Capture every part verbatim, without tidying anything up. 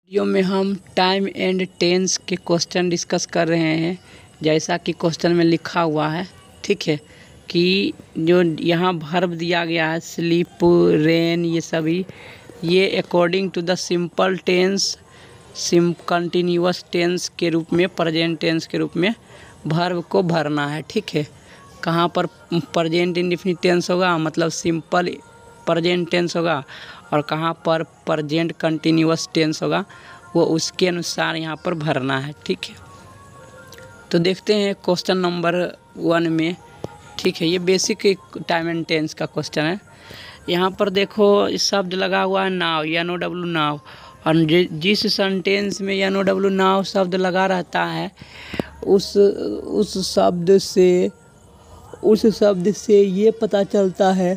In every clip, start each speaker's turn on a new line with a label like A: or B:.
A: Video में हम time and tense के क्वेश्चन डिस्कस कर रहे हैं। जैसा कि क्वेश्चन में लिखा हुआ है, ठीक है, कि जो यहाँ वर्ब दिया गया है स्लीप, रेन, ये सभी ये according to the simple tense, sim continuous tense के रूप में, प्रेजेंट टेंस के रूप में वर्ब को भरना है। ठीक है, कहाँ पर प्रेजेंट इंडेफिनिट टेंस होगा, मतलब सिंपल प्रेजेंट टेंस होगा, और कहाँ पर प्रेजेंट कंटिन्यूअस टेंस होगा, वो उसके अनुसार यहाँ पर भरना है। ठीक है, तो देखते हैं क्वेश्चन नंबर वन में। ठीक है, ये बेसिक टाइम एंड टेंस का क्वेश्चन है। यहाँ पर देखो इस शब्द लगा हुआ है नाव, एन ओ डब्ल्यू नाव, और जिस सेंटेंस में एन ओ डब्ल्यू नाव शब्द लगा रहता है उस उस शब्द से उस शब्द से ये पता चलता है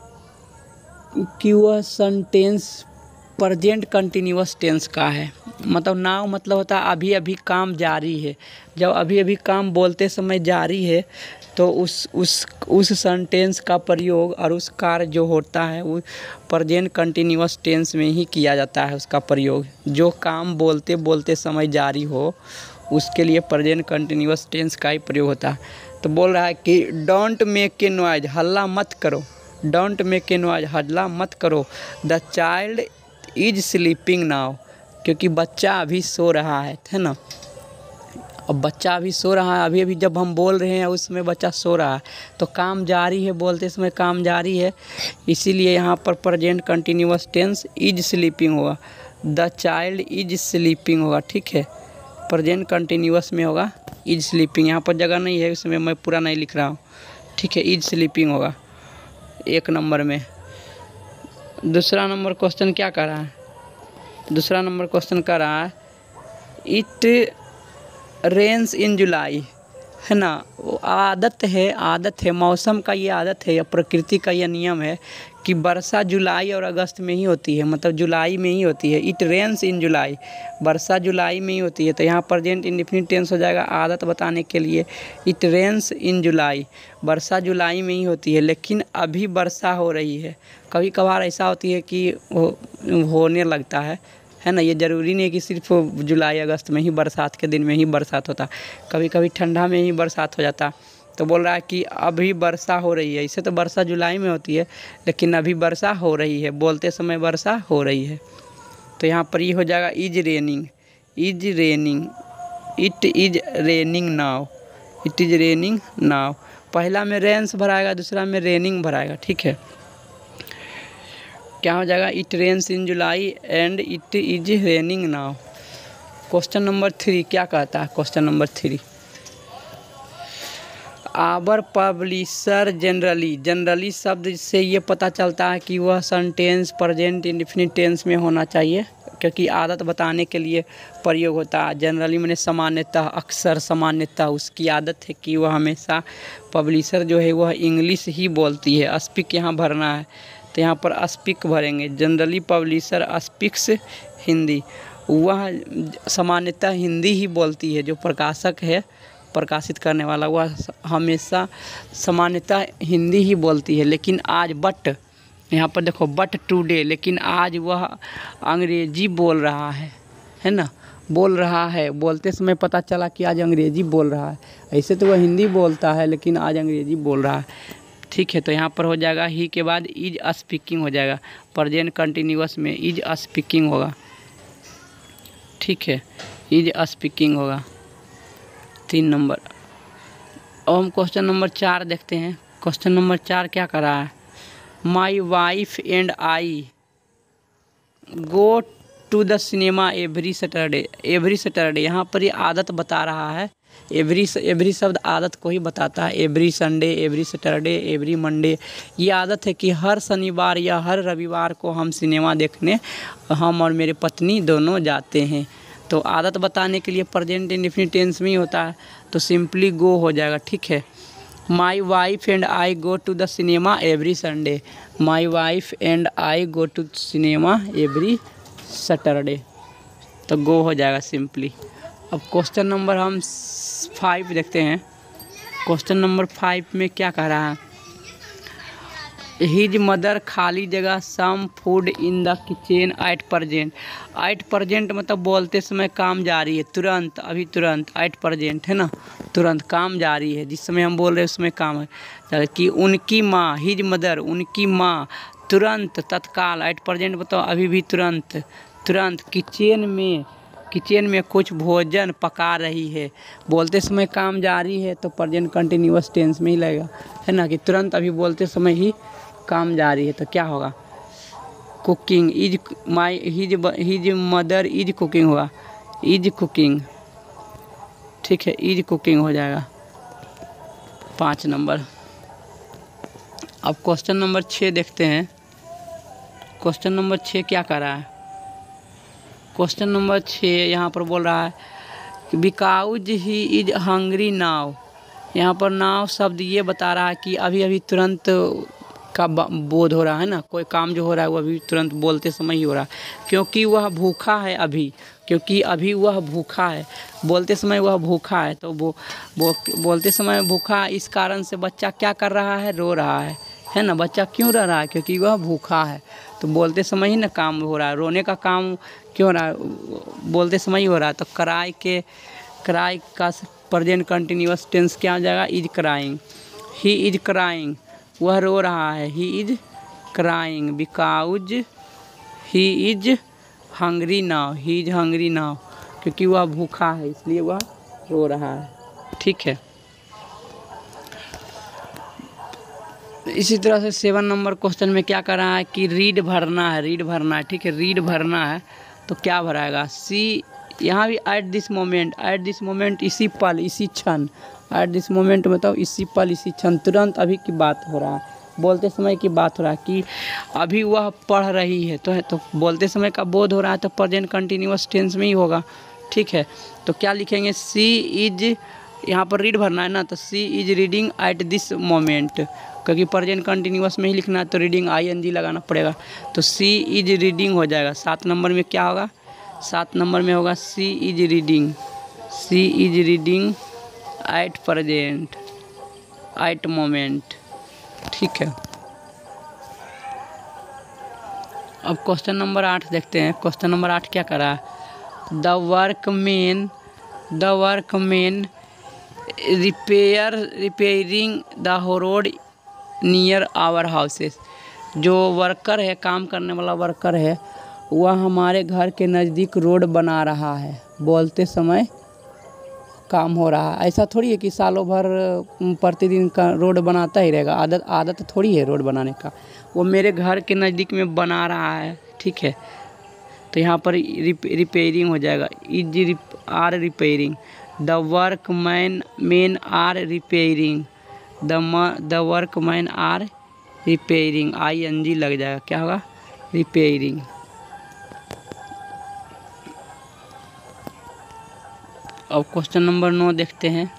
A: कि वह सेंटेंस प्रेजेंट कंटिन्यूअस टेंस का है। मतलब नाव मतलब होता है अभी अभी काम जारी है। जब अभी अभी काम बोलते समय जारी है तो उस उस उस सेंटेंस का प्रयोग और उस कार्य जो होता है वो प्रेजेंट कंटिन्यूअस टेंस में ही किया जाता है। उसका प्रयोग जो काम बोलते बोलते समय जारी हो उसके लिए प्रेजेंट कंटिन्यूअस टेंस का ही प्रयोग होता है। तो बोल रहा है कि डोंट मेक ए नॉइज, हल्ला मत करो। डोंट मेक ए नॉइज, हल्ला मत करो। The child is sleeping now, क्योंकि बच्चा अभी सो रहा है, है ना। अब बच्चा अभी सो रहा है, अभी अभी जब हम बोल रहे हैं उसमें बच्चा सो रहा है, तो काम जारी है, बोलते समय काम जारी है, इसीलिए यहाँ पर present continuous tense is sleeping होगा। द चाइल्ड इज स्लीपिंग होगा। ठीक है, प्रेजेंट कंटिन्यूअस में होगा इज स्लीपिंग। यहाँ पर जगह नहीं है, इसमें मैं पूरा नहीं लिख रहा हूँ। ठीक है, इज स्लीपिंग होगा एक नंबर में। दूसरा नंबर क्वेश्चन क्या कर रहा है? दूसरा नंबर क्वेश्चन कर रहा है इट रेन्स इन जुलाई, है ना। वो आदत है, आदत है, मौसम का ये आदत है या प्रकृति का ये नियम है कि वर्षा जुलाई और अगस्त में ही होती है, मतलब जुलाई में ही होती है। इट रेन्स इन जुलाई, वर्षा जुलाई में ही होती है। तो यहाँ प्रेजेंट इंडेफिनिट टेंस हो जाएगा आदत बताने के लिए। इट रेन्स इन जुलाई, वर्षा जुलाई में ही होती है, लेकिन अभी वर्षा हो रही है। कभी कभार ऐसा होती है कि हो, होने लगता है है ना। ये ज़रूरी नहीं है कि सिर्फ जुलाई अगस्त में ही, बरसात के दिन में ही बरसात होता, कभी कभी ठंडा में ही बरसात हो जाता। तो बोल रहा है कि अभी वर्षा हो रही है। इसे तो वर्षा जुलाई में होती है, लेकिन अभी वर्षा हो रही है, बोलते समय वर्षा हो रही है। तो यहाँ पर ये हो जाएगा is raining, is raining, it is raining now, it is raining now. पहला में रेन्स भराएगा, दूसरा में रेनिंग भराएगा। ठीक है, क्या हो जाएगा? It rains in July and it is raining now. Question number three क्या कहता है? Question number three, our publisher generally, generally शब्द से ये पता चलता है कि वह सेंटेंस प्रेजेंट इंडेफिनिट टेंस में होना चाहिए, क्योंकि आदत बताने के लिए प्रयोग होता है। जनरली मैंने सामान्यतः, अक्सर, सामान्यतः उसकी आदत है कि वह हमेशा, पब्लिशर जो है वह इंग्लिश ही बोलती है। स्पीक यहाँ भरना है, तो यहाँ पर स्पीक भरेंगे। जनरली पब्लिशर स्पीक्स हिंदी, वह सामान्यतः हिंदी ही बोलती है। जो प्रकाशक है, प्रकाशित करने वाला, वह हमेशा सामान्यतः हिंदी ही बोलती है। लेकिन आज, बट यहाँ पर देखो बट टुडे, लेकिन आज वह अंग्रेजी बोल रहा है, है ना, बोल रहा है। बोलते समय पता चला कि आज अंग्रेजी बोल रहा है। ऐसे तो वह हिंदी बोलता है, लेकिन आज अंग्रेजी बोल रहा है। ठीक है, तो यहाँ पर हो जाएगा ही के बाद इज स्पीकिंग हो जाएगा। प्रेजेंट कंटिन्यूअस में इज स्पीकिंग होगा। ठीक है, इज स्पीकिंग होगा तीन नंबर। अब हम क्वेश्चन नंबर चार देखते हैं। क्वेश्चन नंबर चार क्या कर रहा है? My wife and I go to the cinema every Saturday, every Saturday, यहाँ पर ये आदत बता रहा है। एवरी एवरी शब्द आदत को ही बताता है। Every Sunday, every Saturday, every Monday, ये आदत है कि हर शनिवार या हर रविवार को हम सिनेमा देखने, हम और मेरे पत्नी दोनों जाते हैं। तो आदत बताने के लिए प्रेजेंट इंडेफिनिट टेंस में ही होता है, तो सिंपली गो हो जाएगा। ठीक है, my wife and I go to the cinema every Sunday, my wife and I go to cinema every Saturday, तो गो हो जाएगा सिंपली। अब क्वेश्चन नंबर हम फाइव देखते हैं। क्वेश्चन नंबर फाइव में क्या कह रहा है? हिज मदर खाली जगह some food in the kitchen at present. At present मतलब बोलते समय काम जारी है, तुरंत, अभी तुरंत, एट प्रजेंट है ना, तुरंत काम जारी है, जिस समय हम बोल रहे हैं उसमें काम है। कि उनकी माँ, हिज मदर, उनकी माँ तुरंत, तत्काल, एट प्रजेंट बताओ अभी भी तुरंत, तुरंत किचन में, किचन में कुछ भोजन पका रही है। बोलते समय काम जारी है तो प्रेजेंट कंटिन्यूअस टेंस में ही लगेगा, है ना, कि तुरंत अभी बोलते समय ही काम जारी है, तो क्या होगा, cooking, is my his his mother is cooking होगा, इज कुकिंग, ठीक है, इज कुकिंग हो जाएगा पाँच नंबर। अब क्वेश्चन नंबर छः देखते हैं। क्वेश्चन नंबर छः क्या कर रहा है? क्वेश्चन नंबर छः यहाँ पर बोल रहा है कि because he is hungry now. यहाँ पर नाव शब्द ये बता रहा है कि अभी अभी तुरंत का बोध हो रहा है ना, कोई काम जो हो रहा है वो अभी तुरंत बोलते समय ही हो रहा है, क्योंकि वह भूखा है अभी, क्योंकि अभी वह भूखा है, बोलते समय वह भूखा है, तो वो बो, बोलते समय भूखा, इस कारण से बच्चा क्या कर रहा है, रो रहा है, है ना। बच्चा क्यों रो रहा है? क्योंकि वह भूखा है, तो बोलते समय ही ना काम हो रहा है, रोने का काम क्यों हो रहा है, बोलते समय ही हो रहा है। तो क्राई के, क्राई का प्रेजेंट कंटिन्यूअस टेंस क्या हो जाएगा, is crying, he is crying, वह रो रहा है, he is crying because he is hungry now, he is hungry now, क्योंकि वह भूखा है इसलिए वह रो रहा है, ठीक है। इसी तरह से सेवन नंबर क्वेश्चन में क्या कर रहा है कि रीड भरना है, रीड भरना है, ठीक है, रीड भरना है, तो क्या भराएगा, सी, यहाँ भी at this moment, at this moment इसी पल, इसी क्षण, एट दिस मोमेंट मतलब इसी पल, इसी क्षण, तुरंत अभी की बात हो रहा है, बोलते समय की बात हो रहा है कि अभी वह पढ़ रही है, तो है तो बोलते समय का बोध हो रहा है, तो प्रेजेंट कंटिन्यूअस टेंस में ही होगा, ठीक है। तो क्या लिखेंगे, सी इज, यहाँ पर रीड भरना है ना, तो she is reading at this moment, क्योंकि प्रेजेंट कंटिन्यूअस में ही लिखना है तो रीडिंग आई एन जी लगाना पड़ेगा, तो सी इज रीडिंग हो जाएगा। सात नंबर में क्या होगा, सात नंबर में होगा she is reading, she is reading at present, at moment, ठीक है। अब क्वेश्चन नंबर आठ देखते हैं। क्वेश्चन नंबर आठ क्या कर रहा है, the workman, the workman repair repairing the road near our houses. जो वर्कर है, काम करने वाला वर्कर है, वह हमारे घर के नज़दीक रोड बना रहा है, बोलते समय काम हो रहा है। ऐसा थोड़ी है कि सालों भर प्रतिदिन का रोड बनाता ही रहेगा, आदत आदत थोड़ी है रोड बनाने का, वो मेरे घर के नज़दीक में बना रहा है, ठीक है। तो यहाँ पर रिपेयरिंग हो जाएगा, is are repairing, the workman man are repairing, the the workman are repairing, I N G लग जाएगा, क्या होगा, रिपेयरिंग। अब क्वेश्चन नंबर नौ देखते हैं।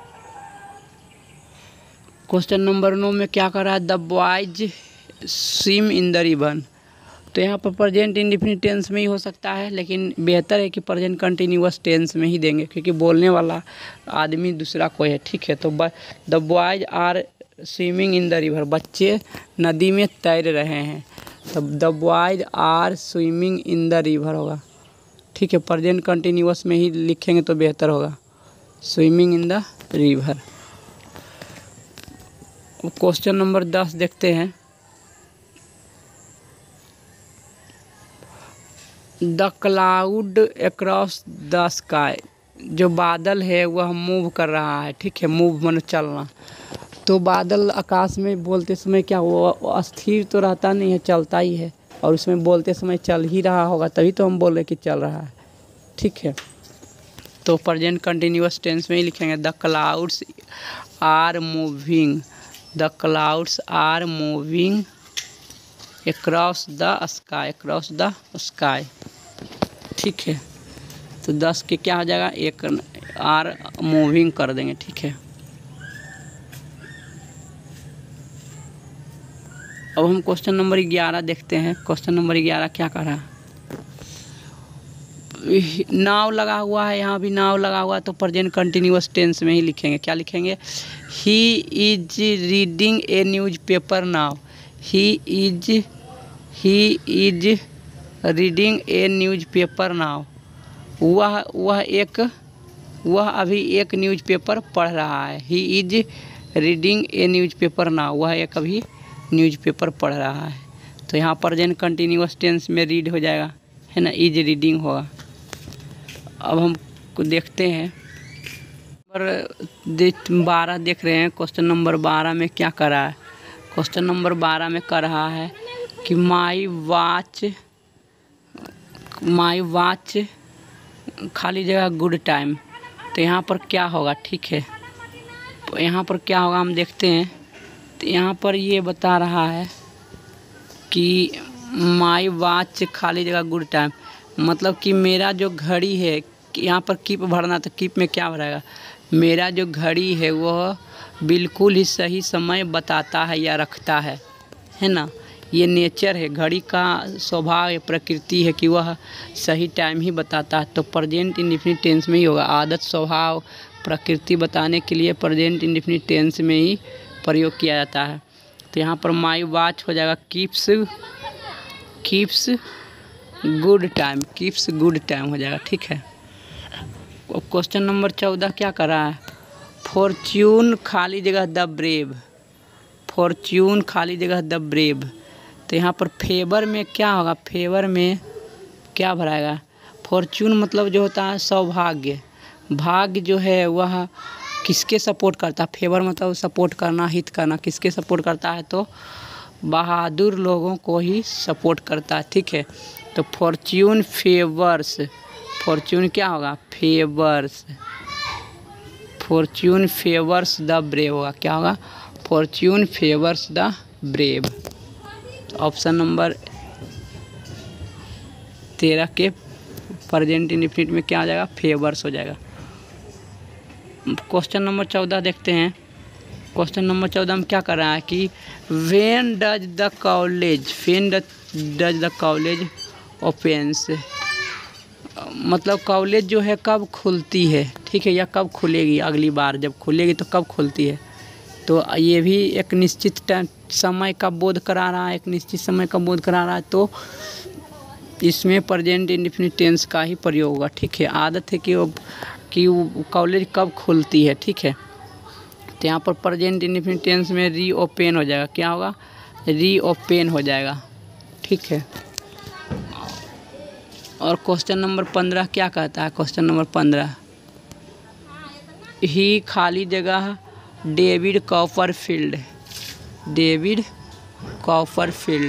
A: क्वेश्चन नंबर नौ में क्या कर रहा है, the boys swim in the river. तो यहाँ पर प्रेजेंट इंडेफिनिट टेंस में ही हो सकता है, लेकिन बेहतर है कि प्रेजेंट कंटिन्यूअस टेंस में ही देंगे, क्योंकि बोलने वाला आदमी दूसरा कोई है, ठीक है। तो the boys are swimming in the river, बच्चे नदी में तैर रहे हैं, तो the boys are swimming in the river होगा, ठीक है। प्रेजेंट कंटिन्यूअस में ही लिखेंगे तो बेहतर होगा, swimming in the river. Question number दस देखते हैं। The cloud across the sky, जो बादल है वह मूव कर रहा है, ठीक है, मूव माने चलना। तो बादल आकाश में बोलते समय क्या वो अस्थिर तो रहता नहीं है, चलता ही है, और उसमें बोलते समय चल ही रहा होगा, तभी तो हम बोल रहे कि चल रहा है, ठीक है। तो प्रेजेंट कंटिन्यूअस टेंस में ही लिखेंगे, the clouds are moving, the clouds are moving across the sky, across the sky, ठीक है। तो दस के क्या हो जाएगा, एक आर मूविंग कर देंगे, ठीक है। अब हम क्वेश्चन नंबर ग्यारह देखते हैं। क्वेश्चन नंबर ग्यारह क्या कर रहा है, नाव लगा हुआ है, यहाँ भी नाव लगा हुआ है, तो प्रेजेंट कंटिन्यूअस टेंस में ही लिखेंगे, क्या लिखेंगे, he is reading a newspaper now, he is he is reading a newspaper now. वह वह एक वह अभी एक न्यूज़पेपर पढ़ रहा है। He is reading a newspaper now. वह एक अभी न्यूज़पेपर पढ़ रहा है। तो यहाँ प्रेजेंट कंटिन्यूअस टेंस में रीड हो जाएगा, है ना, इज रीडिंग होगा। अब हम देखते हैं नंबर बारह देख रहे हैं। क्वेश्चन नंबर बारह में क्या कर रहा है? क्वेश्चन नंबर बारह में कर रहा है कि माई वॉच माई वॉच खाली जगह गुड टाइम। तो यहाँ पर क्या होगा? ठीक है, तो यहाँ पर क्या होगा हम देखते हैं। तो यहाँ पर ये बता रहा है कि माई वॉच खाली जगह गुड टाइम, मतलब कि मेरा जो घड़ी है, यहाँ पर कीप भरना, तो कीप में क्या भरेगा? मेरा जो घड़ी है वह बिल्कुल ही सही समय बताता है या रखता है, है ना। ये नेचर है, घड़ी का स्वभाव है, प्रकृति है कि वह सही टाइम ही बताता है। तो प्रेजेंट इंडेफिनिट टेंस में ही होगा। आदत, स्वभाव, प्रकृति बताने के लिए प्रेजेंट इंडेफिनिट टेंस में ही प्रयोग किया जाता है। तो यहाँ पर माई वॉच हो जाएगा keeps keeps good time keeps good time हो जाएगा। ठीक है। क्वेश्चन नंबर चौदह क्या कर रहा है? फॉर्च्यून खाली जगह द ब्रेव। फॉर्च्यून खाली जगह द ब्रेव। तो यहाँ पर फेवर में क्या होगा? फेवर में क्या भराएगा? फॉर्च्यून मतलब जो होता है सौभाग्य, भाग्य जो है वह किसके सपोर्ट करता है? फेवर मतलब सपोर्ट करना, हित करना। किसके सपोर्ट करता है? तो बहादुर लोगों को ही सपोर्ट करता है। ठीक है। तो फॉर्च्यून फेवर्स, फॉर्च्यून क्या होगा? Favours fortune favours the brave होगा। क्या होगा? Fortune favours the brave. Option number तेरह के प्रेजेंट इंडेफिनिट में क्या आ जाएगा? फेवर्स हो जाएगा। क्वेश्चन नंबर चौदह देखते हैं। क्वेश्चन नंबर चौदह में क्या कर रहा है कि when does the college when does the college opens, मतलब कॉलेज जो है कब खुलती है। ठीक है, या कब खुलेगी? अगली बार जब खुलेगी तो कब खुलती है? तो ये भी एक निश्चित समय का बोध करा रहा है, एक निश्चित समय का बोध करा रहा है। तो इसमें प्रेजेंट इंडेफिनिट टेंस का ही प्रयोग होगा। ठीक है। आदत है कि वो कि कॉलेज कब खुलती है। ठीक है। तो यहाँ पर प्रेजेंट इंडेफिनिट टेंस में री ओपन हो जाएगा। क्या होगा? री ओपन हो जाएगा। ठीक है। और क्वेश्चन नंबर पंद्रह क्या कहता है? क्वेश्चन नंबर पंद्रह, ही खाली जगह डेविड कॉपरफील्ड डेविड कॉपरफील्ड।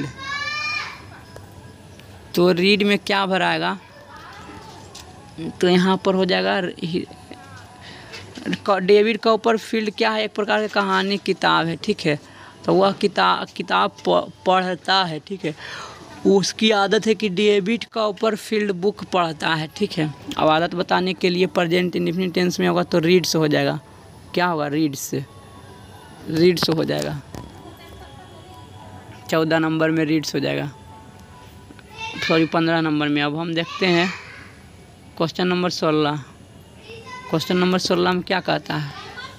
A: तो रीड में क्या भराएगा? तो यहाँ पर हो जाएगा डेविड कॉपरफील्ड क्या है? एक प्रकार की कहानी किताब है। ठीक है। तो वह किताब किताब पढ़ता है। ठीक है। उसकी आदत है कि डेविड कॉपरफील्ड बुक पढ़ता है। ठीक है। अब आदत बताने के लिए प्रेजेंट इंडेफिनिट टेंस में होगा तो रीड्स हो जाएगा। क्या होगा? रीड्स रीड्स हो जाएगा। चौदह नंबर में रीड्स हो जाएगा, सॉरी पंद्रह नंबर में। अब हम देखते हैं क्वेश्चन नंबर सोलह। क्वेश्चन नंबर सोलह में क्या कहता है?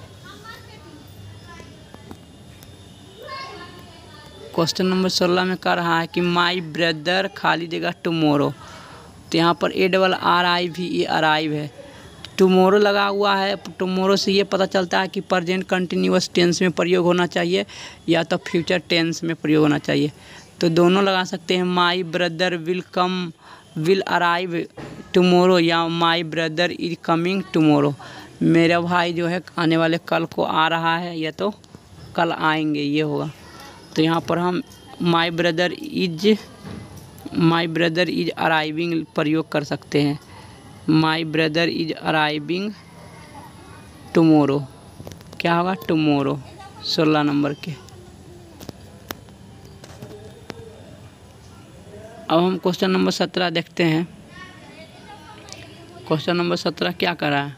A: क्वेश्चन नंबर सोलह में कह रहा है कि माई ब्रदर खाली जगह टुमोरो। तो यहाँ पर ए डबल आर आई भी ये अराइव है, टुमोरो लगा हुआ है। टुमोरो से ये पता चलता है कि प्रेजेंट कंटिन्यूअस टेंस में प्रयोग होना चाहिए या तो फ्यूचर टेंस में प्रयोग होना चाहिए। तो दोनों लगा सकते हैं। My brother will come will arrive tomorrow या my brother is coming tomorrow. मेरा भाई जो है आने वाले कल को आ रहा है या तो कल आएंगे, ये होगा। तो यहाँ पर हम my brother is my brother is arriving प्रयोग कर सकते हैं। My brother is arriving tomorrow. क्या होगा? टुमोरो। सोलह नंबर के। अब हम क्वेश्चन नंबर सत्रह देखते हैं। क्वेश्चन नंबर सत्रह क्या कर रहा है?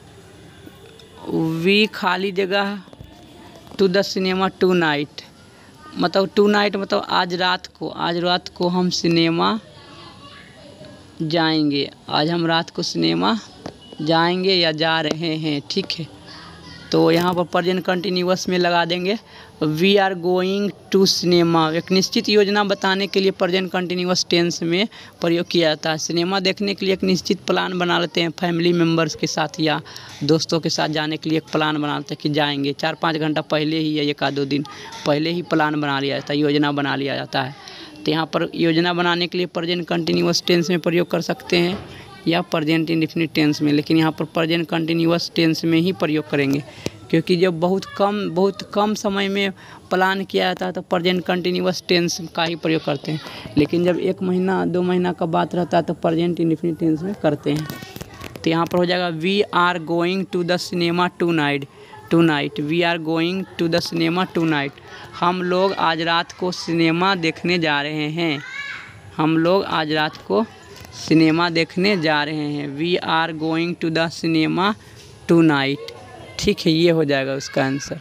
A: वी खाली जगह to the cinema tonight, मतलब टू नाइट मतलब आज रात को आज रात को हम सिनेमा जाएंगे। आज हम रात को सिनेमा जाएंगे या जा रहे हैं। ठीक है। तो यहाँ पर प्रेजेंट कंटिन्यूअस में लगा देंगे we are going to cinema एक निश्चित योजना बताने के लिए प्रेजेंट कंटिन्यूअस टेंस में प्रयोग किया जाता है। सिनेमा देखने के लिए एक निश्चित प्लान बना लेते हैं, फैमिली मेम्बर्स के साथ या दोस्तों के साथ जाने के लिए एक प्लान बना लेते हैं कि जाएंगे। चार पाँच घंटा पहले ही या एक आध दो दिन पहले ही प्लान बना लिया जाता है, योजना बना लिया जाता है। तो यहाँ पर योजना बनाने के लिए प्रेजेंट कंटिन्यूअस टेंस में प्रयोग कर सकते हैं या प्रेजेंट इंडेफिनिट टेंस में, लेकिन यहाँ पर प्रेजेंट कंटिन्यूअस टेंस में ही प्रयोग करेंगे, क्योंकि जब बहुत कम बहुत कम समय में प्लान किया जाता है तो प्रेजेंट कंटिन्यूअस टेंस का ही प्रयोग करते हैं, लेकिन जब एक महीना दो महीना का बात रहता है तो प्रेजेंट इंडेफिनिट टेंस में करते हैं। तो यहाँ पर हो जाएगा we are going to the cinema tonight tonight we are going to the cinema tonight हम लोग आज रात को सिनेमा देखने जा रहे हैं। हम लोग आज रात को सिनेमा देखने जा रहे हैं। We are going to the cinema tonight. ठीक है, ये हो जाएगा उसका आंसर।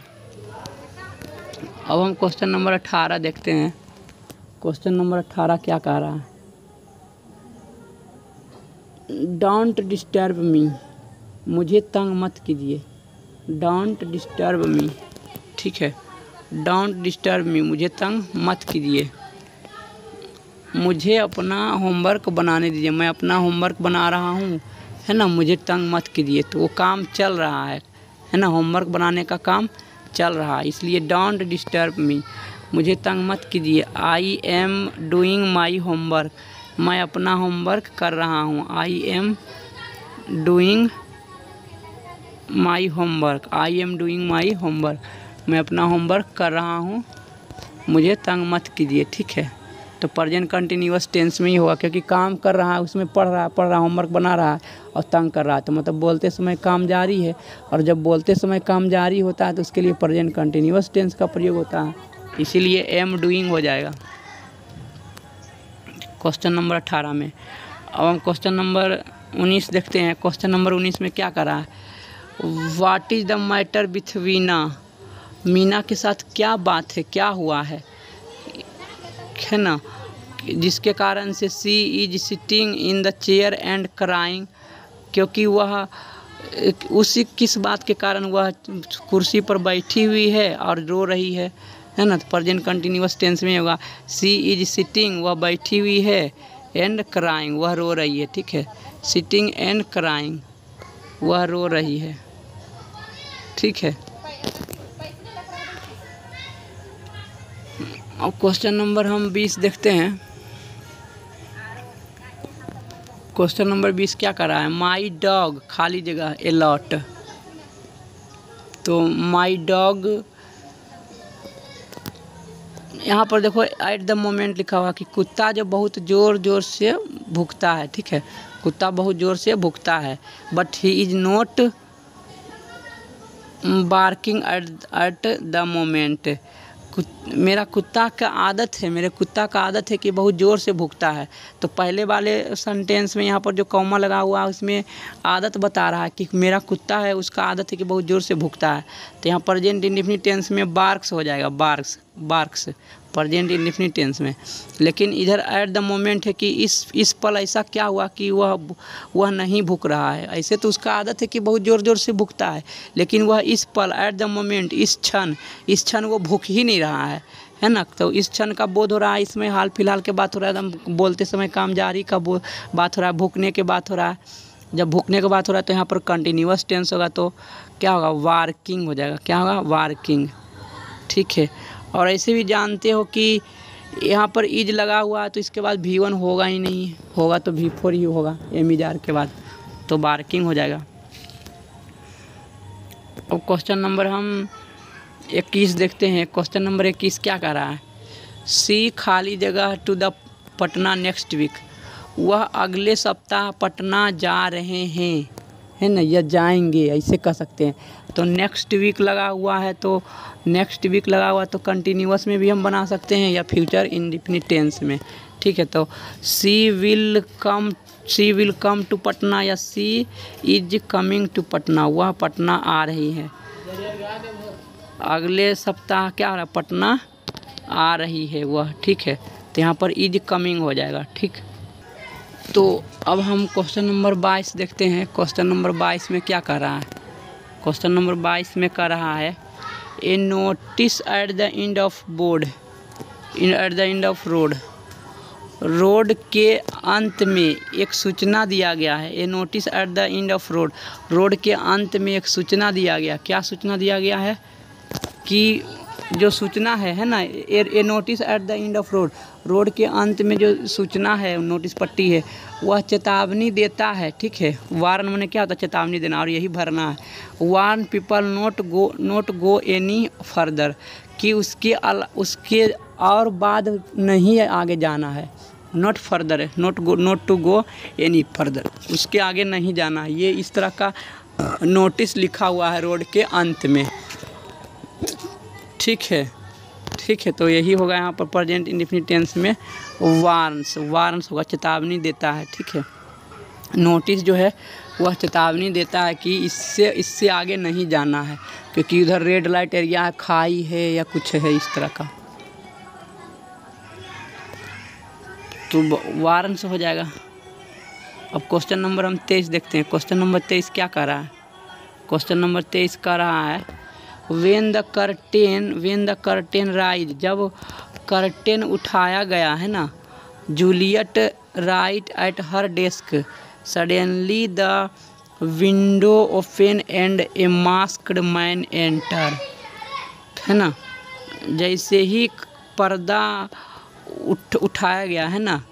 A: अब हम क्वेश्चन नंबर अठारह देखते हैं। क्वेश्चन नंबर अठारह क्या कह रहा है? डोंट डिस्टर्ब मी, मुझे तंग मत कीजिए। डोंट डिस्टर्ब मी, ठीक है, डोंट डिस्टर्ब मी, मुझे तंग मत कीजिए। मुझे अपना होमवर्क बनाने दीजिए, मैं अपना होमवर्क बना रहा हूँ, है ना, मुझे तंग मत कीजिए। तो वो काम चल रहा है है ना, होमवर्क बनाने का काम चल रहा है, इसलिए डोंट डिस्टर्ब मी, मुझे तंग मत कीजिए। I am doing my homework, मैं अपना होमवर्क कर रहा हूँ। I am doing my homework I am doing my homework मैं अपना होमवर्क कर रहा हूँ, मुझे तंग मत कीजिए। ठीक है, तो प्रेजेंट कंटिन्यूअस टेंस में ही होगा, क्योंकि काम कर रहा है, उसमें पढ़ रहा है पढ़ रहा होमवर्क बना रहा है और तंग कर रहा है, तो मतलब बोलते समय काम जारी है, और जब बोलते समय काम जारी होता है तो उसके लिए प्रेजेंट कंटिन्यूअस टेंस का प्रयोग होता है, इसीलिए एम डूइंग हो जाएगा क्वेश्चन नंबर अठारह में। अब हम क्वेश्चन नंबर उन्नीस देखते हैं। क्वेश्चन नंबर उन्नीस में क्या कर रहा है? What is the matter with Veena, Meena के साथ क्या बात है, क्या हुआ है है ना, जिसके कारण से she is sitting in the chair and crying, क्योंकि वह उसी किस बात के कारण वह कुर्सी पर बैठी हुई है और रो रही है, है ना। तो प्रेजेंट कंटिन्यूअस टेंस में होगा सी इज सिटिंग, वह बैठी हुई है, एंड क्राइंग, वह रो रही है। ठीक है, सिटिंग एंड क्राइंग, वह रो रही है। ठीक है, अब क्वेश्चन नंबर हम बीस देखते हैं। क्वेश्चन नंबर बीस क्या कर रहा है? माई डॉग, खाली जगह, ए लॉट, तो माई डॉग यहाँ पर देखो एट द मोमेंट लिखा हुआ कि कुत्ता जो बहुत ज़ोर ज़ोर से भूखता है। ठीक है, कुत्ता बहुत ज़ोर से भूखता है, but he is not barking at at the moment. मेरा कुत्ता का आदत है मेरे कुत्ता का आदत है कि बहुत ज़ोर से भूखता है। तो पहले वाले सेंटेंस में यहाँ पर जो कॉमा लगा हुआ है उसमें आदत बता रहा है कि मेरा कुत्ता है, उसका आदत है कि बहुत ज़ोर से भूखता है। तो यहाँ प्रेजेंट इंडेफिनिट टेंस में बार्क्स हो जाएगा, barks barks present indefinite tense में। लेकिन इधर एट द मोमेंट है कि इस इस पल ऐसा क्या हुआ कि वह वह नहीं भूख रहा है। ऐसे तो उसका आदत है कि बहुत ज़ोर ज़ोर से भूखता है, लेकिन वह इस पल एट द मोमेंट, इस क्षण इस क्षण वो भूख ही नहीं रहा है, है ना। तो इस क्षण का बोध हो रहा है, इसमें हाल फिलहाल के बात हो रहा है, एकदम बोलते समय काम जारी का बात हो रहा है, भूखने के बात हो रहा है। जब भूखने का बात हो रहा है तो यहाँ पर कंटिन्यूअस टेंस होगा, तो क्या होगा? वार्किंग हो जाएगा। क्या होगा? वार्किंग। ठीक है, और ऐसे भी जानते हो कि यहाँ पर इज लगा हुआ है तो इसके बाद वी वन होगा ही नहीं, होगा तो वी फोर ही होगा एम इज आर के बाद, तो बार्किंग हो जाएगा। अब क्वेश्चन नंबर हम इक्कीस देखते हैं। क्वेश्चन नंबर इक्कीस क्या कह रहा है? सी खाली जगह to the Patna next week, वह अगले सप्ताह पटना जा रहे हैं, है ना, या जाएंगे, ऐसे कह सकते हैं। तो नेक्स्ट वीक लगा हुआ है, तो नेक्स्ट वीक लगा हुआ तो कंटिन्यूअस में भी हम बना सकते हैं या फ्यूचर इंडेफिनिट टेंस में। ठीक है, तो she will come she will come to Patna या she is coming to Patna, वह पटना आ रही है। अगले सप्ताह क्या हो रहा है? पटना आ रही है वह। ठीक है, तो यहाँ पर इज कमिंग हो जाएगा। ठीक, तो अब हम क्वेश्चन नंबर बाईस देखते हैं। क्वेश्चन नंबर बाईस में क्या कर रहा है? क्वेश्चन नंबर बाईस में कर रहा है a notice at the end of board at the end of road. Road के अंत में एक सूचना दिया गया है। A notice at the end of road, road के अंत में एक सूचना दिया गया। क्या सूचना दिया गया है कि जो सूचना है है ना, a notice at the end of road, road के अंत में जो सूचना है, नोटिस पट्टी है, वह चेतावनी देता है। ठीक है, वार्न मैंने क्या होता है, चेतावनी देना, और यही भरना है। Warn people not go not go any further, कि उसके अल उसके और बाद नहीं आगे जाना है। नोट फर्दर है, not go not to go any further, उसके आगे नहीं जाना है। ये इस तरह का नोटिस लिखा हुआ है रोड के अंत में। ठीक है, ठीक है, तो यही होगा यहाँ पर प्रेजेंट इंडेफिनिट टेंस में वार्न्स। वार्न्स होगा, चेतावनी देता है। ठीक है, नोटिस जो है वह चेतावनी देता है कि इससे इससे आगे नहीं जाना है, क्योंकि उधर रेड लाइट एरिया है, खाई है या कुछ है इस तरह का, तो वार्न्स हो जाएगा। अब क्वेश्चन नंबर हम तेईस देखते हैं। क्वेश्चन नंबर तेईस क्या कर रहा है? क्वेश्चन नंबर तेईस कर रहा है when the curtain when the curtain rise, जब कर्टेन उठाया गया है ना, Juliet write at her desk, suddenly the window open and a masked man enter, है ना। जैसे ही पर्दा उठ उठाया गया है ना,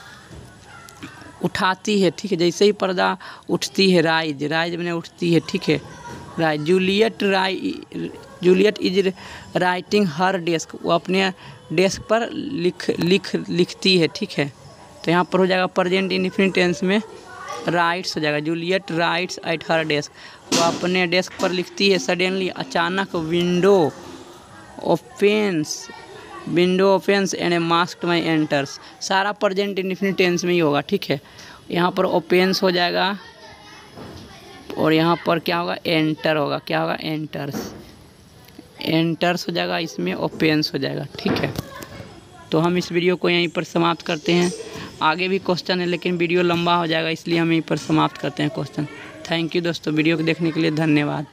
A: उठाती है, ठीक है, जैसे ही पर्दा उठती है, राइज राइज मैंने उठती है, ठीक है, राइट। जूलियट राइ Juliet is writing her desk, वो अपने डेस्क पर लिख लिख लिखती है। ठीक है, तो यहाँ पर हो जाएगा प्रेजेंट इंडेफिनिट टेंस में राइट्स हो जाएगा। Juliet writes at her desk, वो अपने डेस्क पर लिखती है। सडनली अचानक window opens window opens and a masked man enters, सारा प्रेजेंट इंडेफिनिट टेंस में ही होगा। ठीक है, यहाँ पर ओपन्स हो जाएगा और यहाँ पर क्या होगा, एंटर होगा। क्या होगा, एंटर्स एंटर्स हो जाएगा, इसमें ओपन्स हो जाएगा। ठीक है, तो हम इस वीडियो को यहीं पर समाप्त करते हैं। आगे भी क्वेश्चन है लेकिन वीडियो लंबा हो जाएगा, इसलिए हम यहीं पर समाप्त करते हैं क्वेश्चन। थैंक यू दोस्तों, वीडियो को देखने के लिए धन्यवाद।